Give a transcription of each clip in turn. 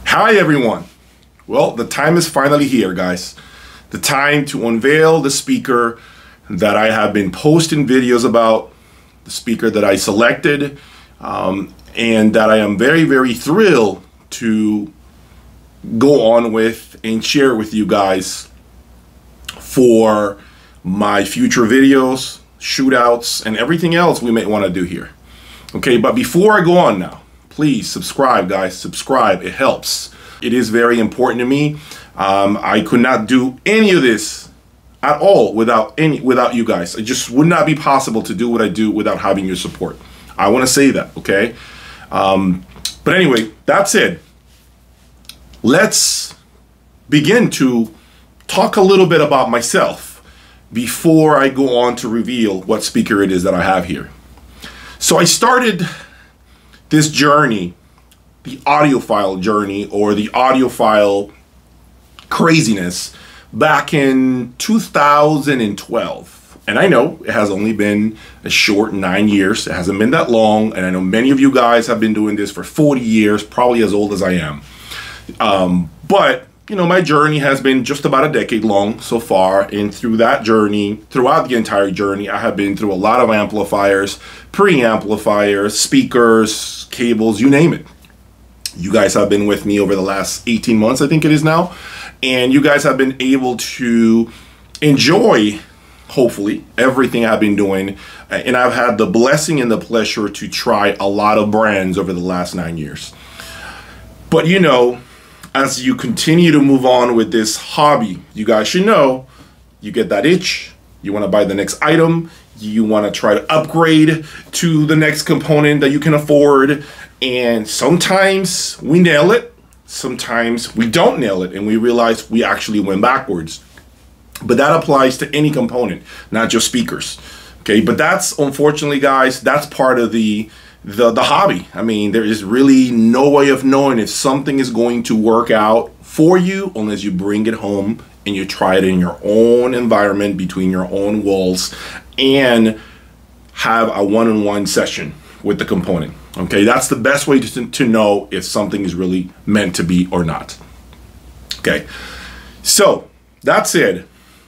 Hi everyone. Well, the time is finally here, guys. The time to unveil the speaker that I have been posting videos about, the speaker that I selected, and that I am very, very thrilled to go on with and share with you guys for my future videos, shootouts, and everything else we may want to do here. Okay, but before I go on now, please subscribe, guys. Subscribe. It helps. It is very important to me. I could not do any of this at all without you guys. It just would not be possible to do what I do without having your support. I want to say that, okay? But anyway, that's it. Let's begin to talk a little bit about myself before I go on to reveal what speaker it is that I have here. So I started this journey, the audiophile journey, or the audiophile craziness, back in 2012. And I know it has only been a short 9 years. It hasn't been that long. And I know many of you guys have been doing this for 40 years, probably as old as I am. But, you know, my journey has been just about a decade long so far. And through that journey, throughout the entire journey, I have been through a lot of amplifiers, preamplifiers, speakers, cables, you name it. You guys have been with me over the last 18 months, I think it is now. And you guys have been able to enjoy, hopefully, everything I've been doing. And I've had the blessing and the pleasure to try a lot of brands over the last 9 years. But you know, as you continue to move on with this hobby, you guys should know, you get that itch, you want to buy the next item, you want to try to upgrade to the next component that you can afford, and sometimes we nail it, sometimes we don't nail it, and we realize we actually went backwards. But that applies to any component, not just speakers. Okay, but that's, unfortunately, guys, that's part of the hobby. I mean, there is really no way of knowing if something is going to work out for you unless you bring it home and you try it in your own environment, between your own walls, and have a one-on-one session with the component. Okay, that's the best way to know if something is really meant to be or not. Okay, so that's it.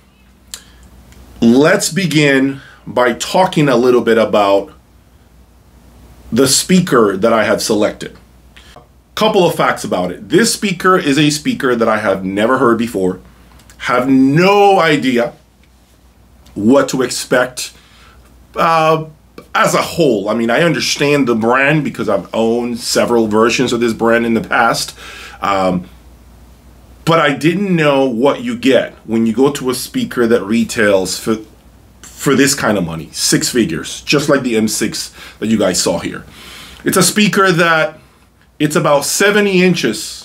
Let's begin by talking a little bit about the speaker that I have selected. Couple of facts about it. This speaker is a speaker that I have never heard before, have no idea what to expect as a whole. I mean, I understand the brand because I've owned several versions of this brand in the past, but I didn't know what you get when you go to a speaker that retails for this kind of money, 6 figures, just like the M6 that you guys saw here. It's a speaker that it's about 70 inches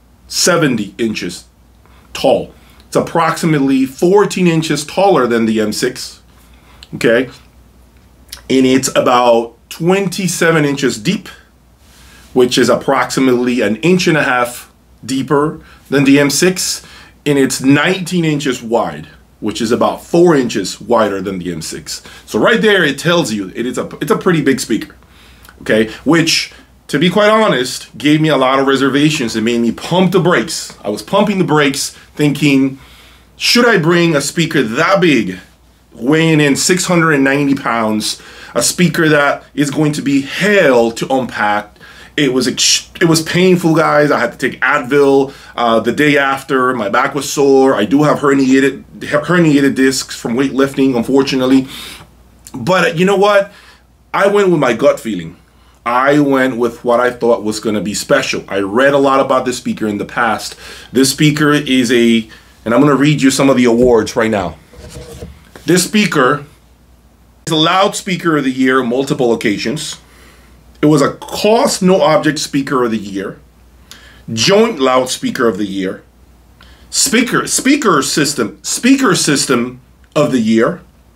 tall. It's approximately 14 inches taller than the M6, okay? And it's about 27 inches deep, which is approximately 1.5 inches deeper than the M6, and it's 19 inches wide, which is about 4 inches wider than the M6. So right there, it tells you it's a pretty big speaker, okay? Which, to be quite honest, gave me a lot of reservations and made me pump the brakes. I was pumping the brakes thinking, should I bring a speaker that big, weighing in 690 pounds, a speaker that is going to be hell to unpack? It was painful, guys. I had to take Advil the day after. My back was sore. I do have herniated discs from weightlifting, unfortunately. But you know what? I went with my gut feeling. I went with what I thought was going to be special. I read a lot about this speaker in the past. This speaker is and I'm going to read you some of the awards right now. This speaker is a loudspeaker of the year on multiple occasions. It was a Cost No Object Speaker of the Year, Joint Loudspeaker of the Year, Speaker System of the Year,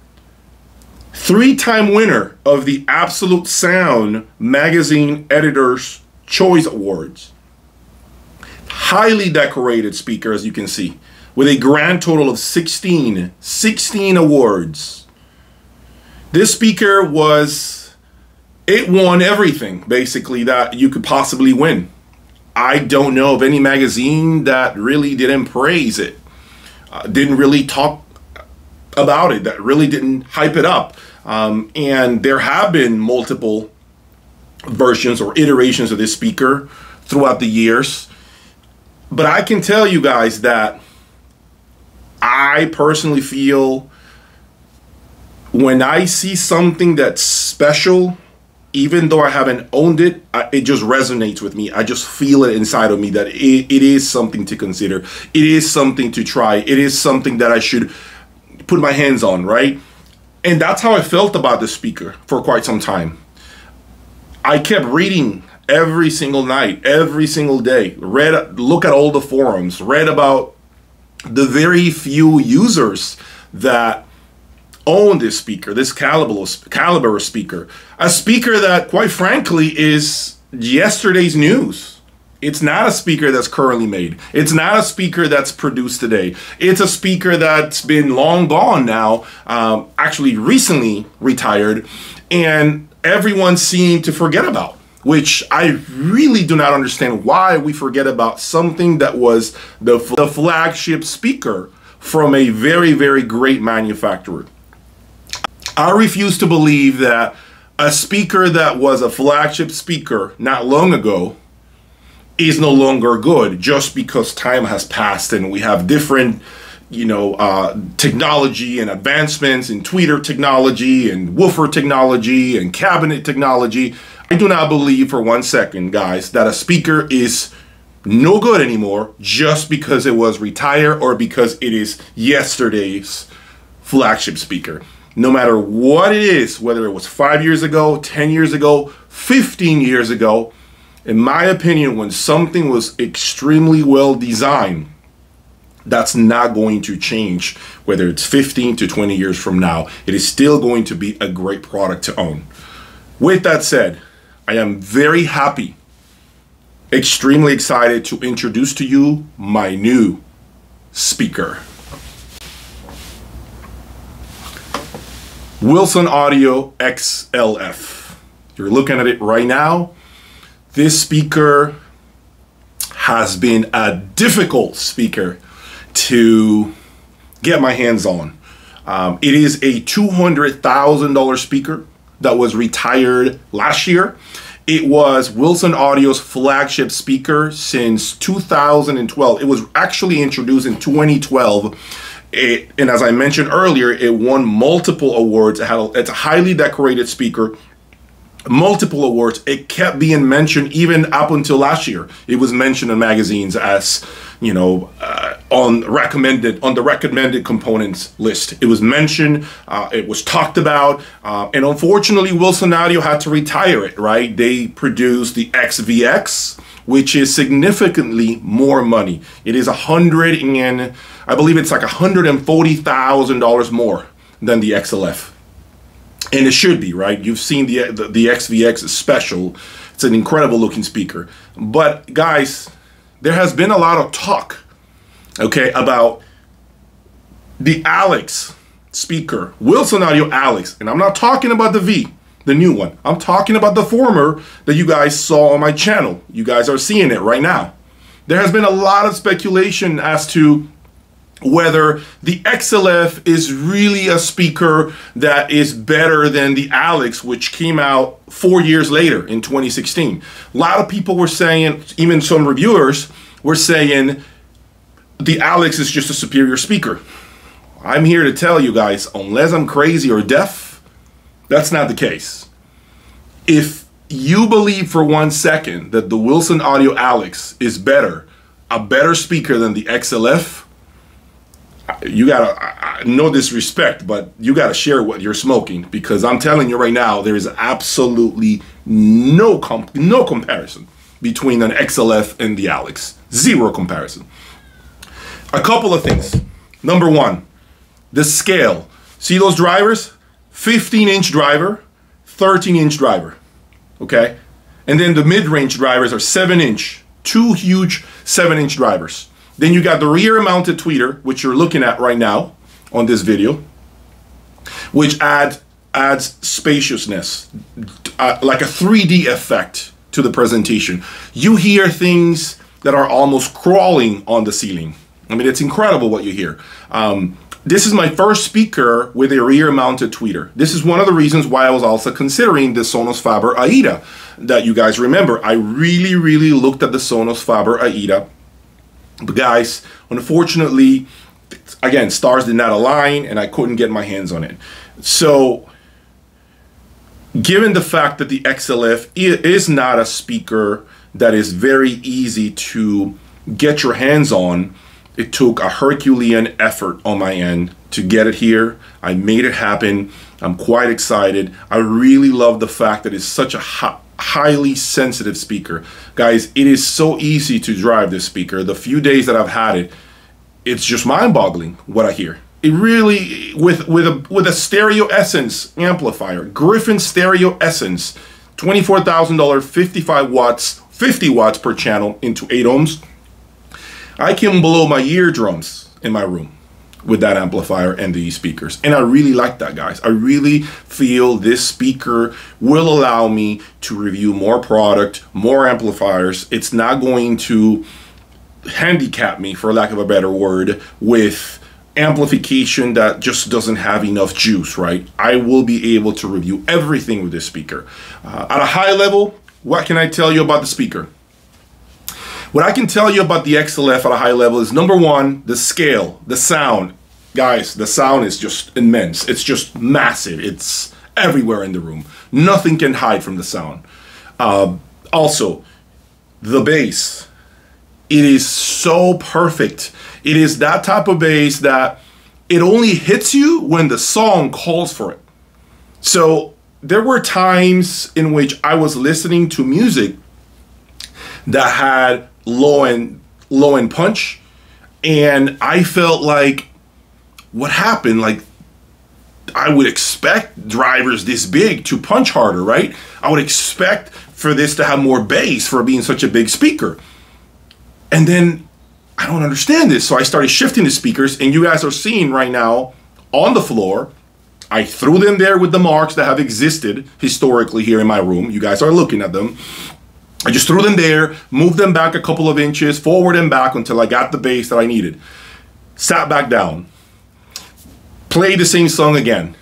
3-time winner of the Absolute Sound Magazine Editor's Choice Awards. Highly decorated speaker, as you can see, with a grand total of 16 awards. This speaker it won everything, basically, that you could possibly win. I don't know of any magazine that really didn't praise it, didn't really talk about it, that really didn't hype it up. And there have been multiple versions or iterations of this speaker throughout the years. But I can tell you guys that I personally feel when I see something that's special, even though I haven't owned it, it just resonates with me. I just feel it inside of me that it is something to consider. It is something to try. It is something that I should put my hands on, right? And that's how I felt about the speaker for quite some time. I kept reading every single night, every single day, look at all the forums, read about the very few users that own this speaker, this caliber of speaker, a speaker that quite frankly is yesterday's news. It's not a speaker that's currently made. It's not a speaker that's produced today. It's a speaker that's been long gone now, actually recently retired, and everyone seemed to forget about, which I really do not understand why we forget about something that was the flagship speaker from a very, very great manufacturer. I refuse to believe that a speaker that was a flagship speaker not long ago is no longer good just because time has passed and we have different, technology and advancements in tweeter technology and woofer technology and cabinet technology. I do not believe for 1 second, guys, that a speaker is no good anymore just because it was retired or because it is yesterday's flagship speaker. No matter what it is, whether it was 5 years ago, 10 years ago, 15 years ago, in my opinion, when something was extremely well designed, that's not going to change. Whether it's 15 to 20 years from now, it is still going to be a great product to own. With that said, I am very happy, extremely excited to introduce to you my new speaker. Wilson Audio XLF. You're looking at it right now. This speaker has been a difficult speaker to get my hands on. It is a $200,000 speaker that was retired last year. It was Wilson Audio's flagship speaker since 2012. It was actually introduced in 2012. And as I mentioned earlier, it won multiple awards. It's a highly decorated speaker, multiple awards. It kept being mentioned even up until last year. It was mentioned in magazines as, on the recommended components list. It was mentioned, it was talked about, and unfortunately Wilson Audio had to retire it, right? They produced the XVX, which is significantly more money. It is I believe it's like $140,000 more than the XLF. And it should be, right? You've seen the XVX special. It's an incredible looking speaker. But guys, there has been a lot of talk, okay, about the Alex speaker, Wilson Audio Alex. And I'm not talking about the V, the new one. I'm talking about the former that you guys saw on my channel. You guys are seeing it right now. There has been a lot of speculation as to whether the XLF is really a speaker that is better than the Alex, which came out 4 years later in 2016. A lot of people were saying, even some reviewers were saying, the Alex is just a superior speaker. I'm here to tell you guys, unless I'm crazy or deaf, that's not the case. If you believe for 1 second that the Wilson Audio Alex is a better speaker than the XLF, you gotta, no disrespect, but you gotta share what you're smoking, because I'm telling you right now, there is absolutely no comparison between an XLF and the Alex. Zero comparison. A couple of things. Number one, the scale. See those drivers? 15-inch driver, 13-inch driver, okay? And then the mid-range drivers are 7-inch, two huge 7-inch drivers. Then you got the rear mounted tweeter, which you're looking at right now on this video, which adds spaciousness, like a 3D effect to the presentation. You hear things that are almost crawling on the ceiling. I mean, it's incredible what you hear. This is my first speaker with a rear-mounted tweeter. This is one of the reasons why I was also considering the Sonos Faber Aida that you guys remember. I really, really looked at the Sonos Faber Aida. But guys, unfortunately, again, stars did not align and I couldn't get my hands on it. So, given the fact that the XLF is not a speaker that is very easy to get your hands on, it took a Herculean effort on my end to get it here. I made it happen. I'm quite excited. I really love the fact that it's such a highly sensitive speaker. Guys, it is so easy to drive this speaker. The few days that I've had it, it's just mind-boggling what I hear. It really, with a Stereo Essence amplifier, Griffin Stereo Essence, $24,000, 55 watts, 50 watts per channel into 8 ohms. I can blow my eardrums in my room with that amplifier and these speakers. And I really like that, guys. I really feel this speaker will allow me to review more product, more amplifiers. It's not going to handicap me, for lack of a better word, with amplification that just doesn't have enough juice, right? I will be able to review everything with this speaker. At a high level, what can I tell you about the speaker? What I can tell you about the XLF at a high level is, number one, the scale, the sound. Guys, the sound is just immense. It's just massive. It's everywhere in the room. Nothing can hide from the sound. Also, the bass. It is so perfect. It is that type of bass that it only hits you when the song calls for it. So there were times in which I was listening to music that had low end punch, and I felt like, what happened? Like, I would expect drivers this big to punch harder, right? I would expect for this to have more bass for being such a big speaker. And then I don't understand this, so I started shifting the speakers, and you guys are seeing right now on the floor, I threw them there with the marks that have existed historically here in my room. You guys are looking at them. I just threw them there, moved them back a couple of inches, forward and back until I got the bass that I needed. Sat back down. Played the same song again.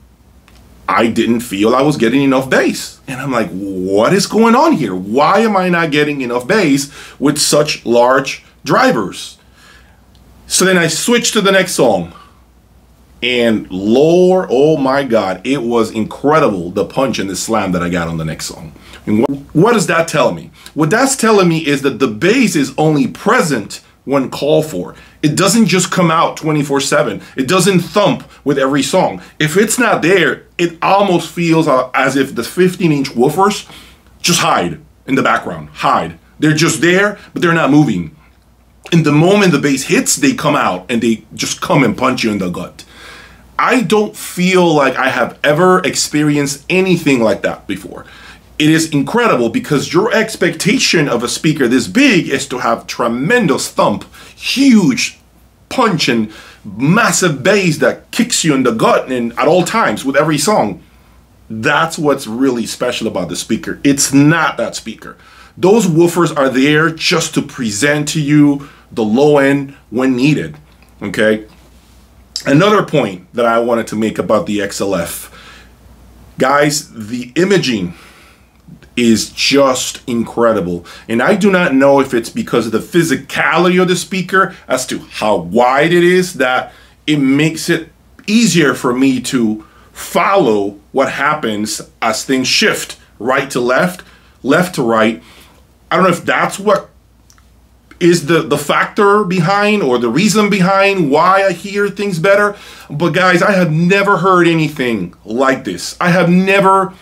I didn't feel I was getting enough bass. And I'm like, what is going on here? Why am I not getting enough bass with such large drivers? So then I switched to the next song. And Lord, oh my God, it was incredible, the punch and the slam that I got on the next song. And what does that tell me? What that's telling me is that the bass is only present when called for. It doesn't just come out 24/7. It doesn't thump with every song. If it's not there, it almost feels as if the 15-inch woofers just hide in the background, hide. They're just there, but they're not moving. And the moment the bass hits, they come out and they just come and punch you in the gut. I don't feel like I have ever experienced anything like that before. It is incredible because your expectation of a speaker this big is to have tremendous thump, huge punch and massive bass that kicks you in the gut and at all times with every song. That's what's really special about the speaker. It's not that speaker. Those woofers are there just to present to you the low end when needed, okay? Another point that I wanted to make about the XLF. Guys, the imaging is just incredible. And I do not know if it's because of the physicality of the speaker as to how wide it is that it makes it easier for me to follow what happens as things shift right to left, left to right. I don't know if that's what is the factor behind or the reason behind why I hear things better. But guys, I have never heard anything like this. I have never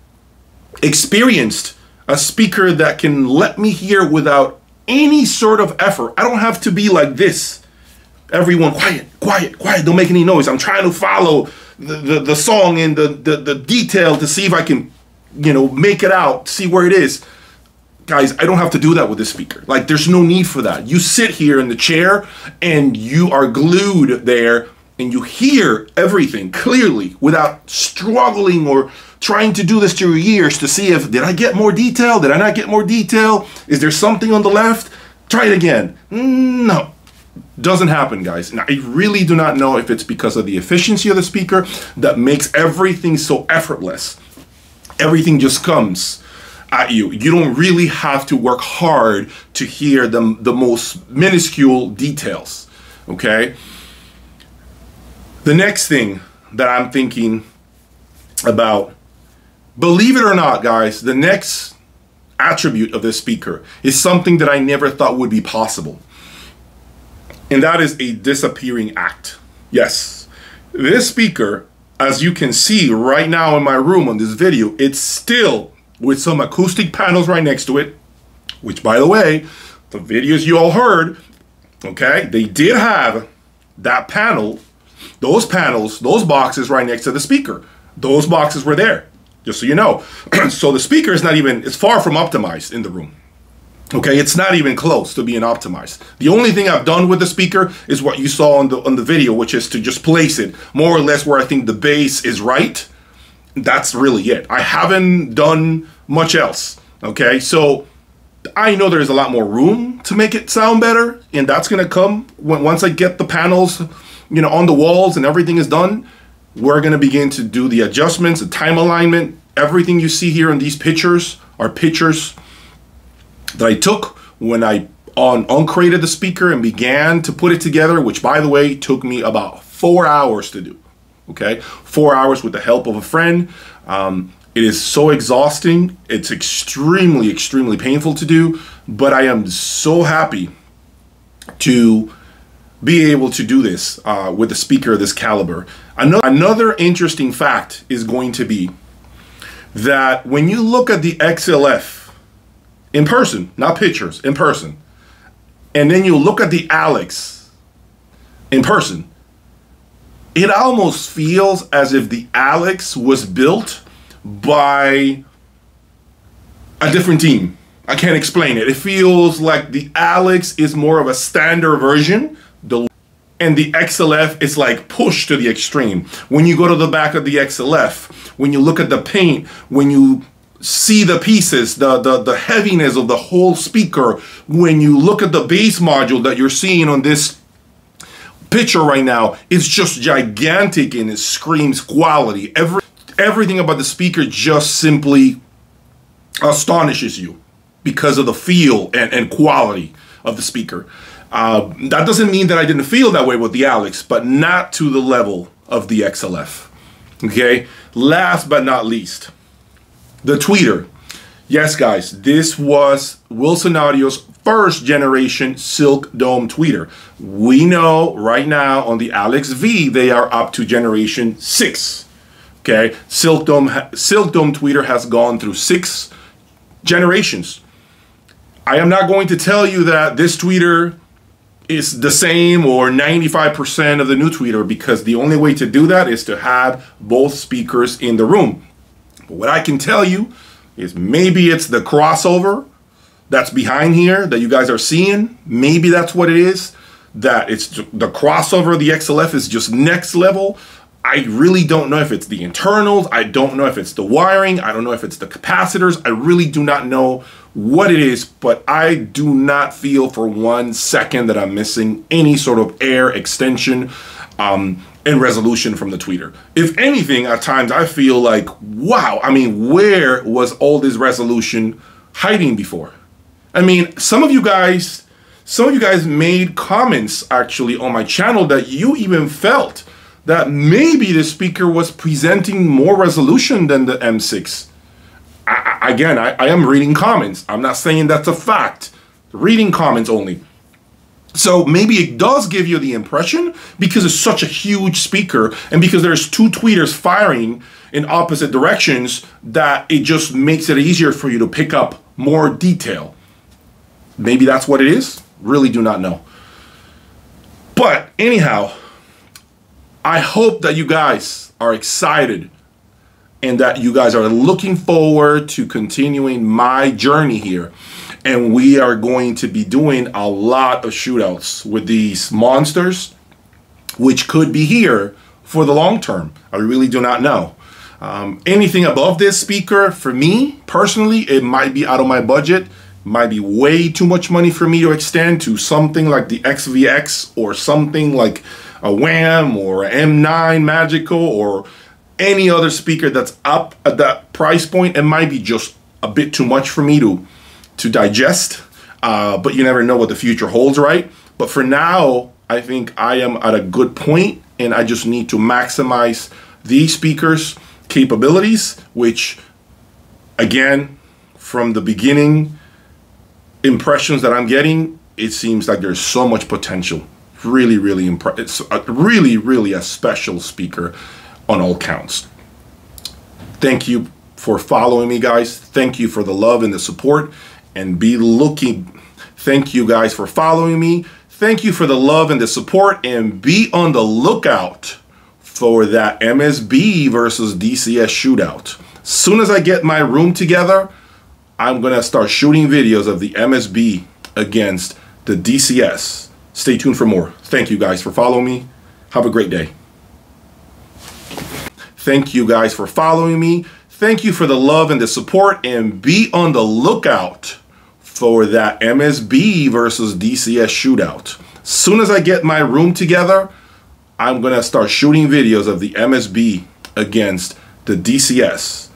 experienced a speaker that can let me hear without any sort of effort. I don't have to be like this. Everyone, quiet, quiet, quiet, don't make any noise. I'm trying to follow the song and the detail to see if I can, you know, make it out, see where it is. Guys, I don't have to do that with this speaker. Like, there's no need for that. You sit here in the chair and you are glued there and you hear everything clearly without struggling or trying to do this to your ears to see if, did I get more detail? Did I not get more detail? Is there something on the left? Try it again. No, doesn't happen, guys. Now, I really do not know if it's because of the efficiency of the speaker that makes everything so effortless. Everything just comes at you. You don't really have to work hard to hear the most minuscule details, okay? The next thing that I'm thinking about, believe it or not, guys, the next attribute of this speaker is something that I never thought would be possible. And that is a disappearing act. Yes, this speaker, as you can see right now in my room on this video, it's still with some acoustic panels right next to it, which, by the way, the videos you all heard, okay, they did have that panel, those panels, those boxes right next to the speaker. Those boxes were there, just so you know. So the speaker is not even, it's far from optimized in the room. Okay, it's not even close to being optimized. The only thing I've done with the speaker is what you saw on the video, which is to just place it more or less where I think the bass is right. That's really it. I haven't done much else. Okay, so I know there's a lot more room to make it sound better, and that's gonna come once I get the panels, you know, on the walls and everything is done. We're gonna begin to do the adjustments, the time alignment. Everything you see here in these pictures are pictures that I took when I uncrated the speaker and began to put it together, which, by the way, took me about 4 hours to do. Okay, 4 hours with the help of a friend. It is so exhausting. It's extremely, extremely painful to do, but I am so happy to be able to do this with a speaker of this caliber. Another interesting fact is going to be that when you look at the XLF in person, not pictures, in person, and then you look at the Alex in person, it almost feels as if the Alex was built by a different team. I can't explain it. It feels like the Alex is more of a standard version, and the XLF is like pushed to the extreme. When you go to the back of the XLF, when you look at the paint, when you see the pieces, the heaviness of the whole speaker, when you look at the bass module that you're seeing on this picture right now, it's just gigantic and it screams quality. Everything about the speaker just simply astonishes you because of the feel and quality of the speaker. That doesn't mean that I didn't feel that way with the Alex, but not to the level of the XLF. Okay, last but not least, the tweeter. Yes, guys, this was Wilson Audio's first generation Silk Dome tweeter. We know right now on the Alex V, they are up to generation 6. Okay, Silk Dome tweeter has gone through 6 generations. I am not going to tell you that this tweeter is the same or 95% of the new tweeter, because the only way to do that is to have both speakers in the room. But what I can tell you is maybe it's the crossover that's behind here that you guys are seeing. Maybe that's what it is, that it's the crossover of the XLF is just next level. I really don't know if it's the internals. I don't know if it's the wiring. I don't know if it's the capacitors. I really do not know what it is, but I do not feel for 1 second that I'm missing any sort of air extension and resolution from the tweeter. If anything, at times I feel like, wow, I mean, where was all this resolution hiding before? I mean, some of you guys made comments actually on my channel that you even felt that maybe the speaker was presenting more resolution than the M6. Again, I am reading comments. I'm not saying that's a fact. Reading comments only. So maybe it does give you the impression, because it's such a huge speaker and because there's 2 tweeters firing in opposite directions, that it just makes it easier for you to pick up more detail. Maybe that's what it is. Really do not know. But anyhow, I hope that you guys are excited and that you guys are looking forward to continuing my journey here. And we are going to be doing a lot of shootouts with these monsters, which could be here for the long term. I really do not know. Anything above this speaker, for me personally, it might be out of my budget, might be way too much money for me to extend to something like the XVX or something like a Wham or an M9 Magical or any other speaker that's up at that price point. It might be just a bit too much for me to digest, but you never know what the future holds, right? But for now, I think I am at a good point, and I just need to maximize these speakers' capabilities, which, again, from the beginning impressions that I'm getting, it seems like there's so much potential. Really, really it's really a special speaker on all counts. Thank you for following me, guys. Thank you for the love and the support, and be looking. Thank you guys for following me. Thank you for the love and the support, and be on the lookout for that MSB versus DCS shootout. As soon as I get my room together, I'm gonna start shooting videos of the MSB against the DCS. Stay tuned for more. Thank you guys for following me. Have a great day. Thank you guys for following me. Thank you for the love and the support, and be on the lookout for that MSB versus DCS shootout. As soon as I get my room together, I'm gonna start shooting videos of the MSB against the DCS.